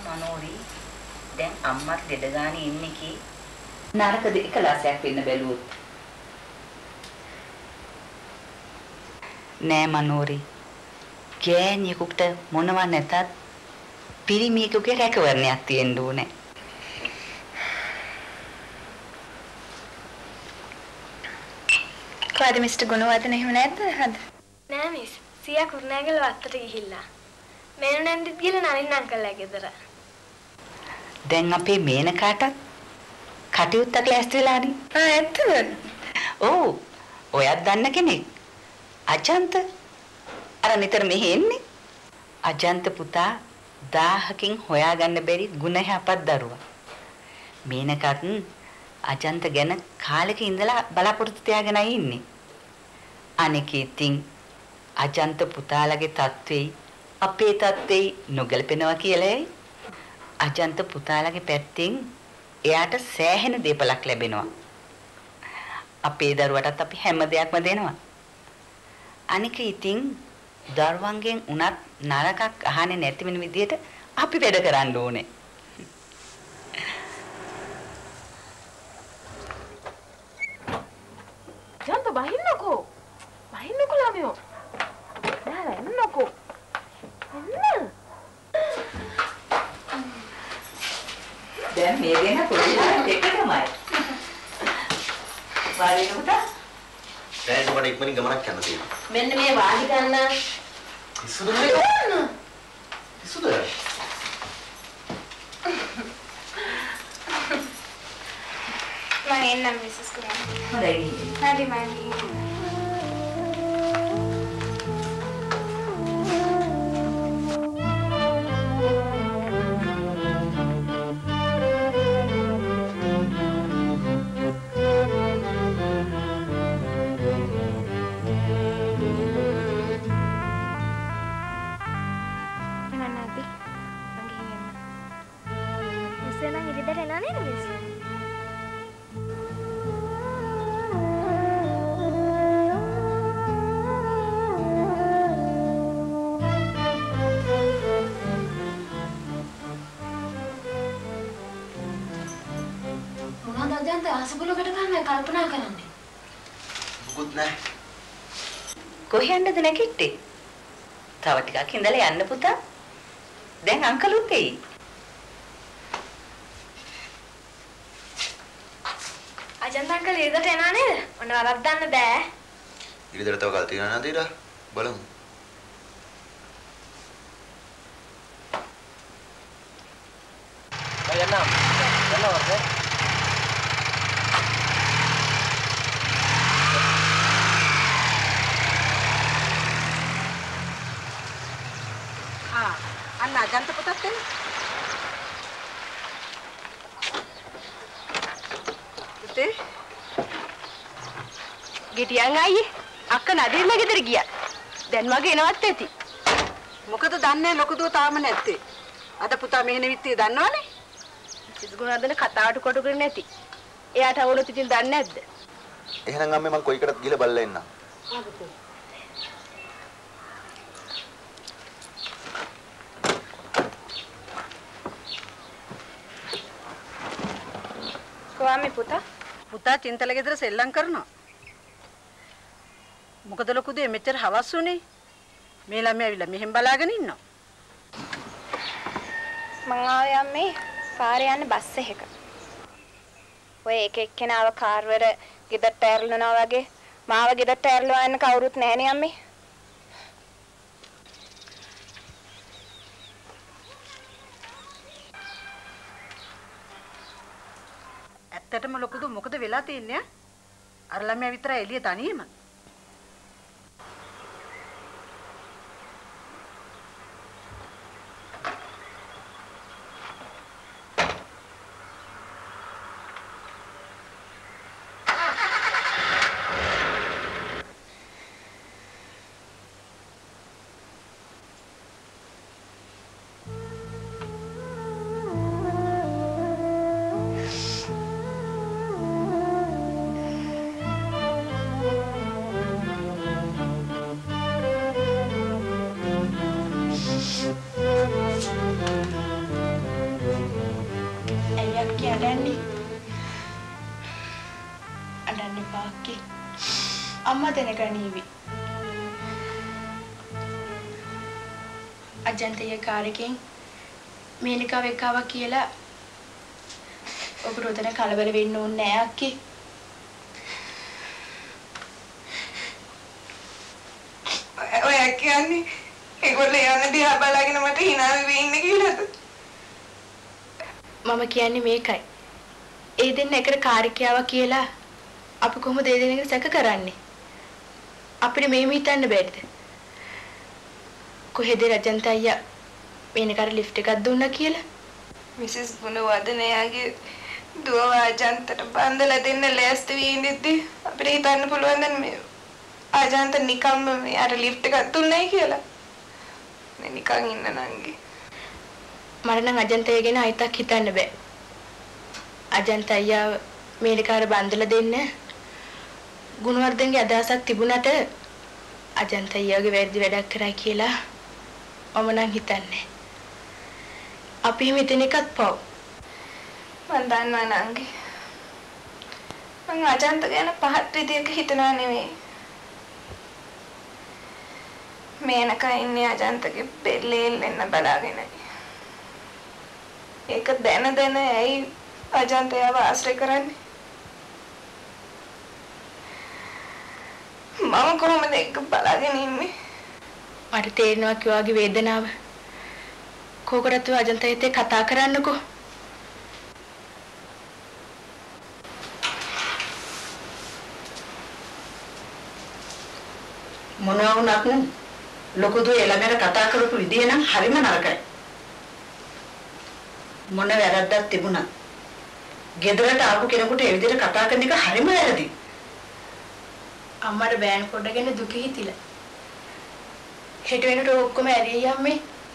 මනෝරි දැන් අම්මත් දෙඩ ගානේ ඉන්නේ කි නරකද එකලාසයක් වෙන්න බැලුවොත් නෑ මනෝරි ගෑණියෙකුට මොනවා නැතත් පිරිමියෙකුගේ රැකවරණයක් තියෙන්න ඕනේ කොහද මිස්ටර් ගුණවර්ධන එහෙම නැද්ද හද නෑ මිස් සියා කුරුණෑගල වත්තට ගිහිල්ලා මේනු නැන්දිත් ගිහලා නලින් අංකල්ලා ගෙදර දැන් අපේ මේනකාටත් කටයුත්තක් ලෑස්ති වෙලානේ ඇත්තද ඔව් ඔයත් දන්න කෙනෙක් අජන්ත අර නිතර මෙහෙ එන්නේ අජන්ත පුතා 1000කින් හොයාගන්න බැරි ගුණ යහපත් දරුවා මේනකත් අජන්ත ගැන කාලෙක ඉඳලා බලාපොරොත්තු තියාගෙනයි ඉන්නේ අනික ඉතින් අජන්ත පුතාලගේ තත්වෙයි අපේ තත්වෙයි නොගැලපෙනවා කියලායි අජන්ත පුතාලගේ පැත්තෙන් එයාට සෑහෙන දේපලක් ලැබෙනවා අපේ දරුවටත් අපි හැම දෙයක්ම දෙනවා අනික ඉතින් දරුවන්ගෙන් උනත් නරකක් අහන්නේ නැති වෙන විදියට අපි වැඩ කරන්න ඕනේ ජන්ත බහින්නකෝ ළමයෝ නෑ එන්නකෝ එන්න දැන් මේ වෙන පොඩි දෙක තමයි වාඩි පුතා දැන් ඔබට ඉක්මනින් ගමනක් යන්න තියෙනවා මෙන්න මේ වාඩි ගන්න ඉස්සුද මේක ඉස්සුද මම එන්නම් මිසස් කුරා හොඳයි හරි මම කල්පනා කරන්නේ. මොකුත් නැහැ. කොහෙන්ද නැගිට්ටේ? තව ටිකක් ඉඳලා යන්න පුතා. දැන් අංකලුත් එයි. අජන්ත අංකල් ඉරිදට එනවා නේද? ඔන්න වරද්දන්න බෑ. ඉරිදට තව කල් තියනවා නේද ඊට? බලමු. යන්නම්. යන්නවද? අන්න අජන්ත පුතත් එන්නේ. පුතේ. ගෙටියන් අයියේ අක්ක නදීර්ලා ගෙදර ගියා. දැන් මගේ එනවත් ඇති. මොකද දන්නේ ලොකු දුව තාම නැත්තේ. අද පුතා මෙහෙ නෙවිත්තේ දන්නවනේ. සිස්ගුණාදන කතාවට කොට කරන්නේ නැති. එයාට අවුලත් ඉතින් දන්නේ නැද්ද? එහෙනම් අම්මේ මං කොයිකටත් ගිහලා බලලා එන්නම්. ආ පුතේ. කොහාමේ පුතා? පුතා චින්තල ගෙදර සෙල්ලම් කරනවා. මොකද ලොකු දෙය මෙච්චර හවස් උනේ? මේ ළමයා ඇවිල්ලා මෙහෙන් බලාගෙන ඉන්නවා. මං ආවේ අම්මේ පාරේ යන බස් එකක. ඔය එක එක්කෙනාව කාර් වල ගෙදරට ඇරලනවා වගේ මාව ගෙදරට ඇරලවා යන්න කවුරුත් නැහනේ අම්මේ. ඇත්තටම ලොකුද මොකද වෙලා තියන්නේ? අර ළමයා විතරයි එළිය තනියම. කඩන්න එපා අක්කේ. අම්මා දැනගනීවි. අජන්තයේ කාර්යයෙන් මේනිකාව එක්කවා කියලා ඔබ රොදන කලබල වෙන්න ඕනේ නෑ අක්කේ. ඔය කියන්නේ ඒගොල්ලෝ යන දිහා බලාගෙන මට hina වෙවි ඉන්නේ කියලාද? මම කියන්නේ මේකයි. ඒ දෙන්න එකට කාර්යකියාව කියලා අපි කොහොමද ඒ දෙන්නට සැක කරන්නේ? අපිට මේම හිතන්න බැරිද? කොහෙද රජන්ත අයියා මේනකට ලිෆ්ට් එකක් දුන්නා කියලා? මිසස් ගුණවර්ධනයාගේ දුව අජන්තට බන්දලා දෙන්න ලෑස්ති වී ඉඳිද්දි අපිට හිතන්න පුළුවන් දැන් මේ අජන්ත නිකම්ම මෙයාට ලිෆ්ට් එකක් දුන්නයි කියලා. නේ නිකන් ඉන්න නංගි. මට නම් අජන්තය ගැන අයිතක් හිතන්න බෑ. අජන්ත අයියා මේනකාර බන්දලා දෙන්න ගුණවර්ධනගේ අදහසක් තිබුණට අජන්ත අයියාගේ වැරදි වැඩක් කරයි කියලා මම නම් හිතන්නේ. අපි හිතන එකත් පව්. මන් දන්නවා නංගි. මං අජන්ත ගැන පහත් විදියක හිතනවා නෙවෙයි. මේනක ඉන්නේ අජන්තගේ බෙල්ලේ එල්ලෙන්න බලාගෙනයි. ඒක දැන ඇයි අජන්තයව ආශ්‍රය කරන්නේ? මම කොහොමද ඒක බලාගෙන ඉන්නේ? මට තේරෙනවා කිව්වාගේ වේදනාව. කෝකරත් අජන්තයත් එක්ක කතා කරන්නකෝ. මොනවා වුණත් ලොකු දුවේ ළමයට කතා කරපු විදිය නම් හරිම නරකයි. මොන වැරද්දක් තිබුණත් ගෙදරට ආපු කෙනෙකුට ඒ විදිහට කතා කරන එක හරිම වැරදි. අම්මට බෑන් පොඩගෙන දුක හිතිලා. හෙට වෙනට ඔක්කොම ඇරිය යම්මේ.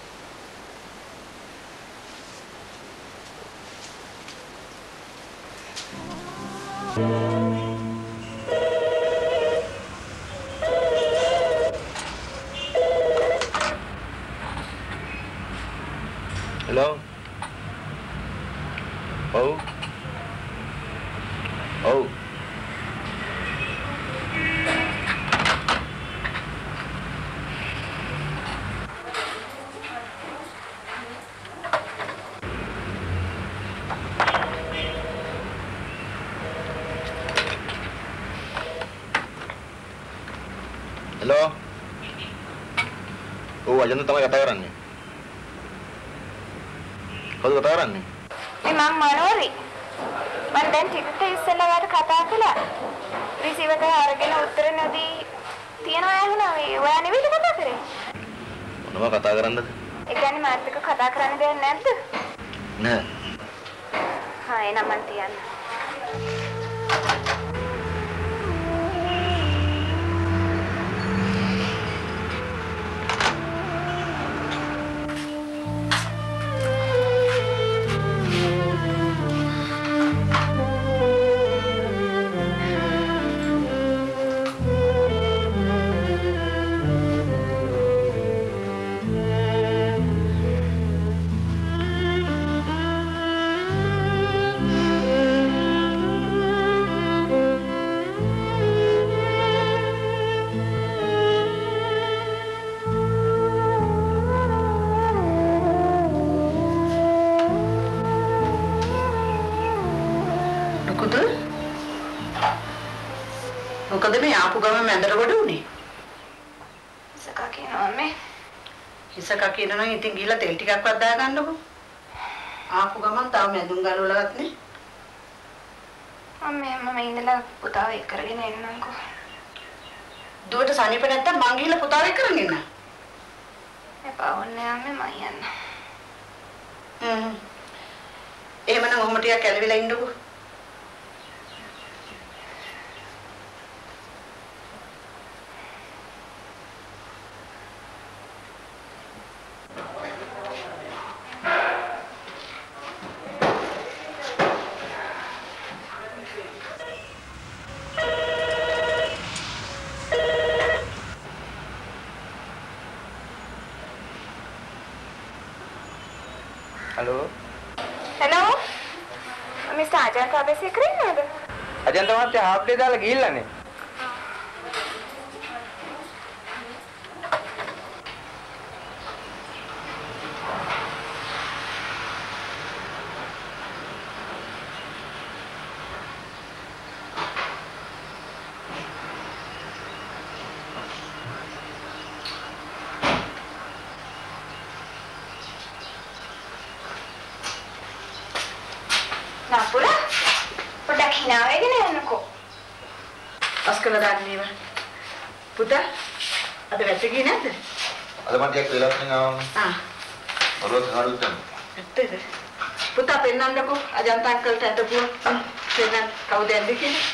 Hello? Oh? Oh? Hello? Oh, Ajantha තමයි කතා කරන්නේ. කවුද කතා කරන්නේ? මේ මම මනෝරි. මම දැන් ටිකට ඉස්සෙල්ලා වාට කතා කළා. රිසීවර් එක අරගෙන උත්තර නොදී තියනවා ඇහුණා. ඔයා නෙවෙයිද කතා කරේ? මොනවා කතා කරන්නද? ඒ කියන්නේ මාත් එක්ක කතා කරන්න දෙයක් නැද්ද? නෑ. හා එනනම් මන් තියන්න. මොකද මේ ආපු ගම මැදට කොට උනේ? ඉසකා කියනවා මේ. ඉසකා කියනවා නම් ඉතින් ගිහලා තෙල් ටිකක්වත් දාගන්නකෝ. ආපු ගමන් තාම මැදුම් ගලවලවත් නේ. මම ඉඳලා පුතාව එක් කරගෙන එන්නම්කෝ. දුවට සනීප නැත්තම් මං ගිහලා පුතාව එක් කරගෙන එන්න. එපා ඕනේ අම්මේ මම යන්න. එහෙමනම් ඔහොම ටිකක් ඇලවිලා ඉන්නකෝ. Hello? Hello? Mr. Ajanta Abhisekar nada? Ajantha මහත්තයා හාෆ් ඩේ දාලා ගිහිල්ලානේ. අස්කල දාන්නේව. පුතා අද වැටේ ගියේ නැද්ද? අද මට ටිකක් වෙලාවක් නෙවෙයි ආවා. ඔලුව කාඩුත් ගන්න. ඇත්තද? පුතා පෙන්නන්නකෝ අජන්ත අංකල්ට ඇටපුව. පෙන්නන්න කවුද ඇද්ද කියලා.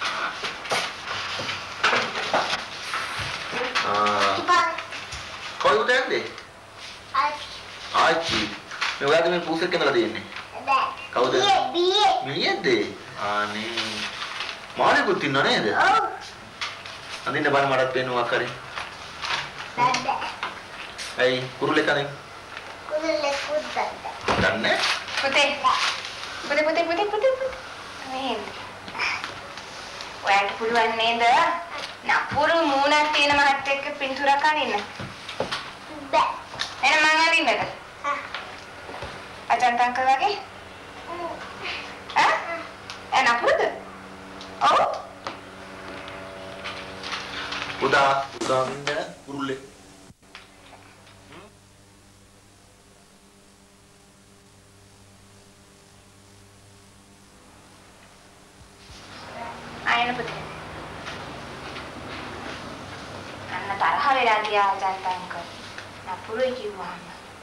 කවුද ඇද්ද? ආච්චි. මේ ඔයාගේ මේ පූසෙක් කෙනලා දෙන්නේ. කවුද? මීයේද? අනේ මාළෙකුත් ඉන්නව නේද? ඔව්. අඳින්න බාන මටත් පේනවා කරේ. බෑ. ඇයි කුරුල්ලේ කනේ? කුරුල්ලේ කුද්දන්න. දන්නේ? පුතේ. මෙහෙම. ඔයාලට පුළුවන් නේද? නපුරු මූණක් තියෙන මහත් එක්ක පින්තූරක් අඳින්න. බෑ. එහෙනම් මං අඳින්නද? අජන්ත අංකල් වගේ? නපුරුද? ඔව්. පුතා ඉන්න කුරුල්ලේ. අයන පුතේ. අන්න තරහ වෙලා ගියා අජන්ත අංකල්. නපුරුයි කිව්වම.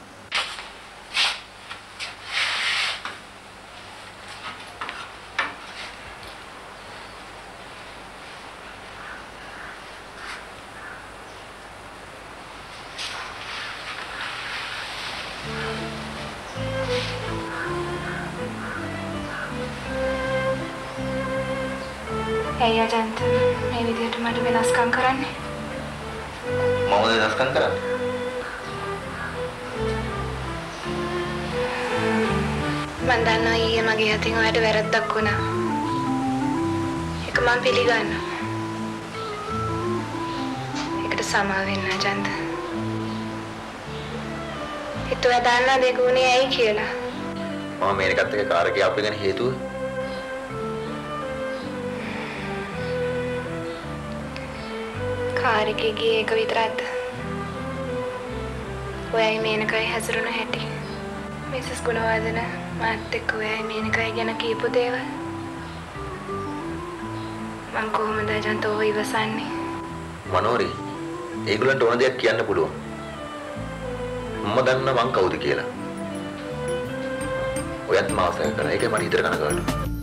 ඇයි අජන්ත මේ විදිහට මට වෙනස්කම් කරන්නේ? මම වෙනස්කම් කරන්නේ? මම දන්නවා ඊයේ මගේ අතින් ඔයාලට වැරද්දක් වුණා. ඒක මම පිළිගන්නවා. ඒකට සමාව වෙන්න අජන්ත. ඒත් ඔයා දන්නා දෙක උනේ ඇයි කියලා? මම මේකත් එක්ක කාර් එකේ අපේ ගැන හේතුව කාර් එකේ ගියේ එක විතරක්ද? ඔයයි මේනකයි හැසිරුණ හැටි. මිසස් ගුණවර්ධන මාත් එක්ක ඔයයි මේනකයි ගැන කියපු දේවල් මං කොහොමද අජන්ත ඔය ඉවසන්නේ? මනෝරි ඒගොල්ලන්ට ඕන දෙයක් කියන්න පුළුවන්. මම දන්නා මං කවුද කියලා. ඔයත් මාසයක් කරා ඒකේ මට හිතට කනගාටුයි.